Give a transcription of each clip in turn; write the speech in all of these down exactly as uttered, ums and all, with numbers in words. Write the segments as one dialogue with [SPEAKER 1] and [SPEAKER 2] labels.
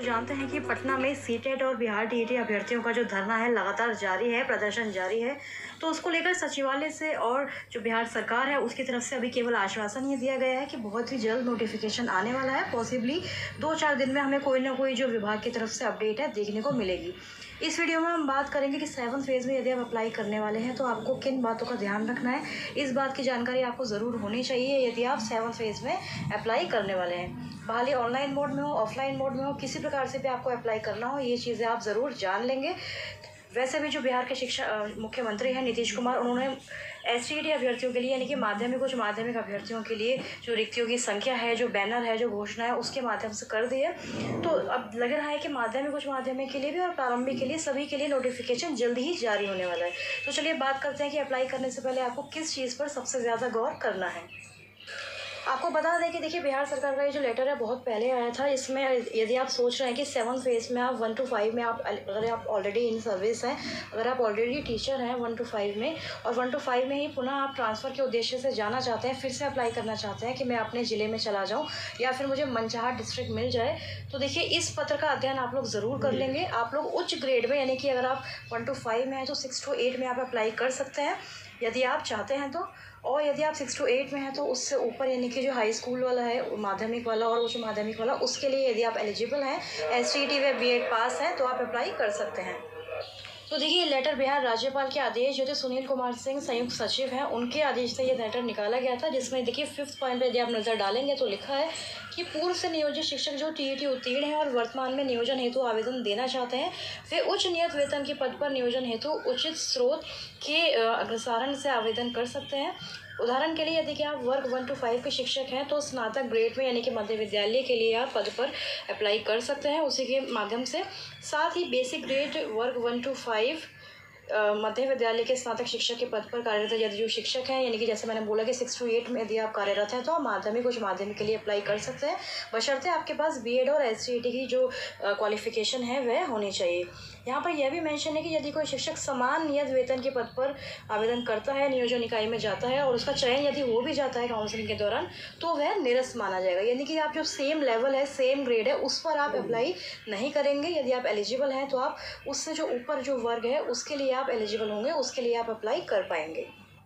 [SPEAKER 1] जानते हैं कि पटना में सीटेट और बिहार टीईटी अभ्यर्थियों का जो धरना है लगातार जारी है, प्रदर्शन जारी है। तो उसको लेकर सचिवालय से और जो बिहार सरकार है उसकी तरफ से अभी केवल आश्वासन ये दिया गया है कि बहुत ही जल्द नोटिफिकेशन आने वाला है। पॉसिबली दो चार दिन में हमें कोई ना कोई जो विभाग की तरफ से अपडेट है देखने को मिलेगी। इस वीडियो में हम बात करेंगे कि सेवन फेज़ में यदि आप अप्लाई करने वाले हैं तो आपको किन बातों का ध्यान रखना है। इस बात की जानकारी आपको ज़रूर होनी चाहिए यदि आप सेवन फेज़ में अप्लाई करने वाले हैं। बहाली ऑनलाइन मोड में हो, ऑफलाइन मोड में हो, किसी प्रकार से भी आपको अप्लाई करना हो, ये चीज़ें आप ज़रूर जान लेंगे। वैसे भी जो बिहार के शिक्षा मुख्यमंत्री हैं नीतीश कुमार, उन्होंने एस टी ई टी अभ्यर्थियों के लिए यानी कि माध्यमिक उच्च माध्यमिक अभ्यर्थियों के लिए जो रिक्तियों की संख्या है, जो बैनर है, जो घोषणा है, उसके माध्यम से कर दी है। तो अब लग रहा है कि माध्यमिक उच्च माध्यमिक के लिए भी और प्रारंभिक के लिए सभी के लिए नोटिफिकेशन जल्द ही जारी होने वाला है। तो चलिए बात करते हैं कि अप्लाई करने से पहले आपको किस चीज़ पर सबसे ज़्यादा गौर करना है। आपको बता दें कि देखिए बिहार सरकार का ये जो लेटर है बहुत पहले आया था। इसमें यदि आप सोच रहे हैं कि सेवन फेज़ में आप वन टू फाइव में आप अगर आप ऑलरेडी इन सर्विस हैं, अगर आप ऑलरेडी टीचर हैं वन टू फाइव में और वन टू फाइव में ही पुनः आप ट्रांसफ़र के उद्देश्य से जाना चाहते हैं, फिर से अप्लाई करना चाहते हैं कि मैं अपने ज़िले में चला जाऊँ या फिर मुझे मनचाहा डिस्ट्रिक्ट मिल जाए, तो देखिए इस पत्र का अध्ययन आप लोग ज़रूर कर लेंगे। आप लोग उच्च ग्रेड में यानी कि अगर आप वन टू फाइव में हैं तो सिक्स टू एट में आप अप्लाई कर सकते हैं यदि आप चाहते हैं तो। और यदि आप सिक्स टू एट में हैं तो उससे ऊपर यानी कि जो हाई स्कूल वाला है, माध्यमिक वाला और उच्च माध्यमिक वाला, उसके लिए यदि आप एलिजिबल हैं, एस टी ई टी व बी एड पास हैं, तो आप अप्लाई कर सकते हैं। तो देखिए लेटर बिहार राज्यपाल के आदेश जो थे सुनील कुमार सिंह संयुक्त सचिव हैं, उनके आदेश से ये लेटर निकाला गया था, जिसमें देखिए फिफ्थ पॉइंट पर यदि आप नज़र डालेंगे तो लिखा है कि पूर्व से नियोजित शिक्षक जो टीईटी उत्तीर्ण हैं और वर्तमान में नियोजन हेतु आवेदन देना चाहते हैं, वे उच्च नियत वेतन के पद पर नियोजन हेतु उचित स्रोत के अग्रसारण से आवेदन कर सकते हैं। उदाहरण के लिए यदि कि आप वर्ग वन टू फाइव के शिक्षक हैं तो स्नातक ग्रेड में यानी कि मध्य विद्यालय के लिए आप पद पर अप्लाई कर सकते हैं उसी के माध्यम से। साथ ही बेसिक ग्रेड वर्ग वन टू फाइव मध्य विद्यालय के स्नातक शिक्षक के पद पर कार्यरत यदि जो शिक्षक हैं, यानी कि जैसे मैंने बोला कि सिक्स टू एट में यदि आप कार्यरत हैं तो आप माध्यमिक उच्च माध्यमिक के लिए अप्लाई कर सकते हैं, बशर्ते आपके पास बीएड और एसटीईटी की जो क्वालिफिकेशन है वह होनी चाहिए। यहाँ पर यह भी मेंशन है कि यदि कोई शिक्षक समान नियत वेतन के पद पर आवेदन करता है, नियोजन इकाई में जाता है और उसका चयन यदि हो भी जाता है काउंसलिंग के दौरान, तो वह निरस्त माना जाएगा। यानी कि आप जो सेम लेवल है, सेम ग्रेड है, उस पर आप अप्लाई नहीं करेंगे। यदि आप एलिजिबल हैं तो आप उससे जो ऊपर जो वर्ग है उसके लिए आप एलिजिबल होंगे, उसके लिए आप अप्लाई कर पाएंगे।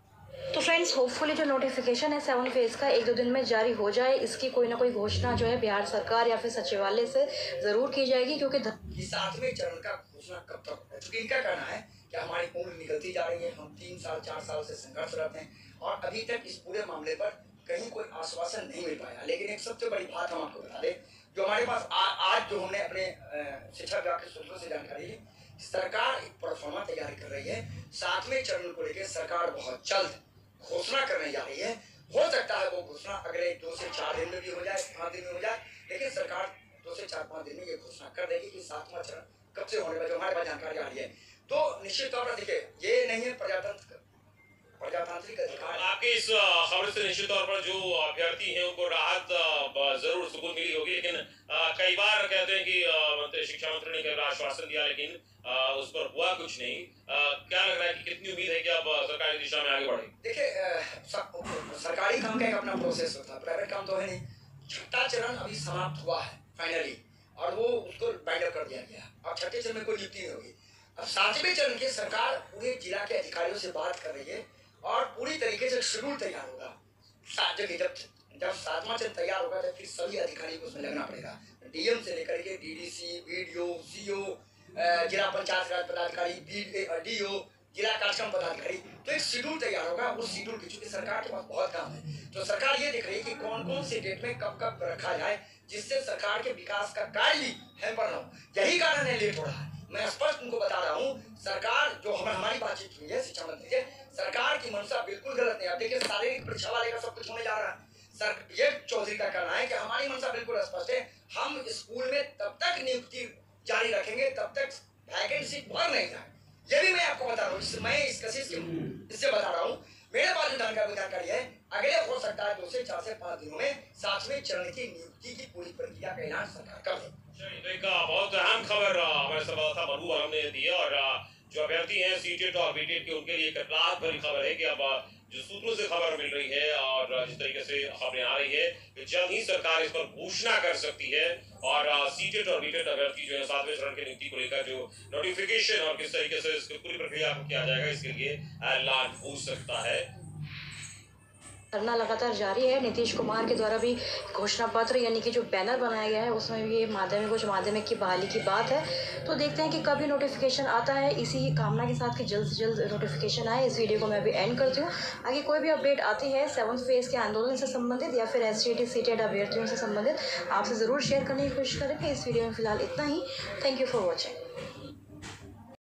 [SPEAKER 1] तो फ्रेंड्स, होपफुली जो नोटिफिकेशन है सेवन फेज़ का एक दो दिन में जारी हो जाए, इसकी कोई ना कोई घोषणा जो है बिहार सरकार या फिर सचिवालय से ज़रूर की जाएगी, क्योंकि
[SPEAKER 2] सातवें चरण का घोषणा कब तक है? क्योंकि इनका कहना है कि हमारी उम्र निकलती जा रही है, हम तीन साल चार साल से संघर्षरत हैं और अभी तक इस पूरे मामले पर कहीं कोई आश्वासन नहीं मिल पाया। लेकिन एक सबसे बड़ी बात हम आपको बता दें, जो हमारे पास आ, आज जो हमने अपने शिक्षा विभाग के सूत्रों से जानकारी ली, सरकार एक प्रोफार्मा तैयारी कर रही है। सातवें चरण को लेकर सरकार बहुत जल्द घोषणा करने जा रही है। हो सकता है वो घोषणा अगले दो से चार दिन में भी हो जाए, पाँच दिन में हो जाए, लेकिन सरकार दो से चार पाँच दिन में ये घोषणा कर देगी कि सातवां चरण कब से होने वाला, जो हमारे पास जानकारी आ रही है। तो निश्चित तौर पर देखिए, ये नहीं है प्रजातंत्र प्रजातांत्रिक अधिकार।
[SPEAKER 3] आपके इस खबर से निश्चित तौर पर जो अभ्यर्थी हैं उनको राहत जरूर सुकून मिली होगी, लेकिन कई बार कहते हैं कि मंत्री शिक्षा मंत्री ने कई आश्वासन दिया लेकिन उस पर हुआ कुछ नहीं। क्या लग रहा है कि कितनी उम्मीद है कि अब सरकारी दिशा में आगे बढ़े?
[SPEAKER 2] देखिए, सरकारी काम का एक अपना प्रोसेस होता है, प्राइवेट काम तो है नहीं। छठा चरण अभी समाप्त हुआ है फाइनली और वो उसको बाइंड अप कर दिया गया। अब छठे चरण में कोई नियुक्ति नहीं होगी। अब सातवें चरण की सरकार पूरे जिला के अधिकारियों से बात कर रही है और पूरी तरीके से शेड्यूल तैयार होगा। जब जब जब सातवां चरण तैयार होगा तो फिर सभी अधिकारियों को उसमें लगना पड़ेगा, डीएम से लेकर के डीडीसी, बीडीओ, सीओ, जिला पंचायत राज पदाधिकारी, डीओ, जिला कार्यक्रम पदाधिकारी। तो एक शेड्यूल तैयार होगा। उस शेड्यूल की चूंकि सरकार के पास बहुत काम है, तो सरकार ये देख रही है कि कौन कौन से डेट में कब कब रखा जाए, जिससे सरकार के विकास का कार्य भी हैम्पर न हो। यही कारण है लेट हो रहा है। मैं स्पष्ट उनको बता रहा हूँ, सरकार जो हम हमारी बातचीत हुई है शिक्षा मंत्री से, सरकार की मंशा बिल्कुल गलत नहीं। आप देखिए शारीरिक परीक्षा वाले का सब कुछ होने जा रहा है। सर ये चौधरी का कहना है कि हमारी मंशा बिल्कुल स्पष्ट है, हम स्कूल में तब तक नियुक्ति जारी रखेंगे तब तक वैकेंसी भर नहीं जाए। ये भी मैं आपको बता रहा हूँ, मैं इस कशिश के इससे बता रहा हूँ। मेरे पास जो जानकारी जानकारी है, अगले हो सकता है दो से चार से पाँच दिनों में सातवें चरण की नियुक्ति की पूरी प्रक्रिया का ऐलान सरकार कर दे।
[SPEAKER 3] तो एक बहुत अहम खबर हमारे संवाददाता मनु आलम ने दी है और जो अभ्यर्थी हैं सीटेट और बीटेट के उनके लिए एक राहत भरी खबर है कि अब जो सूत्रों से खबर मिल रही है और जिस तरीके से खबरें आ रही है कि जल्द ही सरकार इस पर घोषणा कर सकती है और सीटेट और बीटेट अभ्यर्थी जो है सातवें चरण की नियुक्ति को लेकर जो नोटिफिकेशन और किस तरीके से इसकी पूरी प्रक्रिया को किया जाएगा इसके लिए ऐलान हो सकता है।
[SPEAKER 1] धरना लगातार जारी है। नीतीश कुमार के द्वारा भी घोषणा पत्र यानी कि जो बैनर बनाया गया है उसमें भी ये माध्यमिक उच्च माध्यमिक की बहाली की बात है। तो देखते हैं कि कभी नोटिफिकेशन आता है, इसी कामना के साथ कि जल्द से जल्द नोटिफिकेशन आए। इस वीडियो को मैं अभी एंड करती हूँ। आगे कोई भी अपडेट आती है सेवन्थ फेज के आंदोलन से संबंधित या फिर एस टी टी सीटेट अभ्यर्थियों से संबंधित आपसे ज़रूर शेयर करने की कोशिश करेंगे। इस वीडियो में फिलहाल इतना ही। Thank you for watching.